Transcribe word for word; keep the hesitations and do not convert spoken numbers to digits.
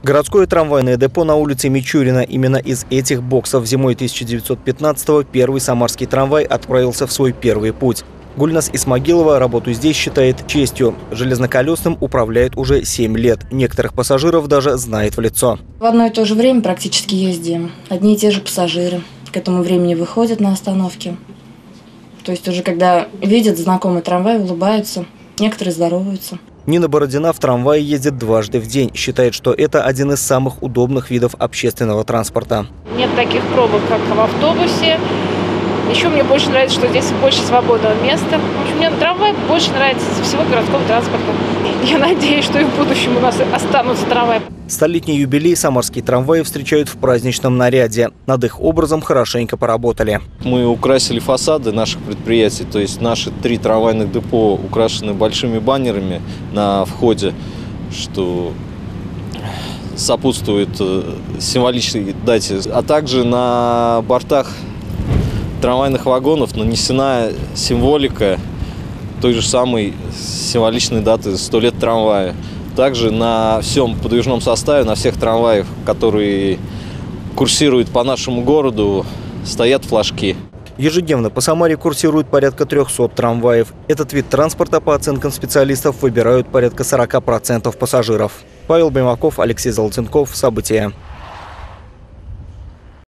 Городское трамвайное депо на улице Мичурина. Именно из этих боксов зимой тысяча девятьсот пятнадцатого первый самарский трамвай отправился в свой первый путь. Гульнас Исмагилова работу здесь считает честью. Железноколесным управляет уже семь лет. Некоторых пассажиров даже знает в лицо. В одно и то же время практически ездим. Одни и те же пассажиры к этому времени выходят на остановке. То есть уже когда видят знакомый трамвай, улыбаются. Некоторые здороваются. Нина Бородина в трамвае ездит дважды в день. Считает, что это один из самых удобных видов общественного транспорта. Нет таких пробок, как в автобусе. Еще мне больше нравится, что здесь больше свободного места. В общем, мне трамвай больше нравится всего городского транспорта. Я надеюсь, что и в будущем у нас останутся трамваи. Столетний юбилей самарские трамваи встречают в праздничном наряде. Над их образом хорошенько поработали. Мы украсили фасады наших предприятий, то есть наши три трамвайных депо украшены большими баннерами на входе, что сопутствует символичной дате. А также на бортах трамвайных вагонов нанесена символика той же самой символичной даты сто лет трамвая. Также на всем подвижном составе, на всех трамваях, которые курсируют по нашему городу, стоят флажки. Ежедневно по Самаре курсирует порядка трёхсот трамваев. Этот вид транспорта, по оценкам специалистов, выбирают порядка сорока процентов пассажиров. Павел Баймаков, Алексей Золотенков. События.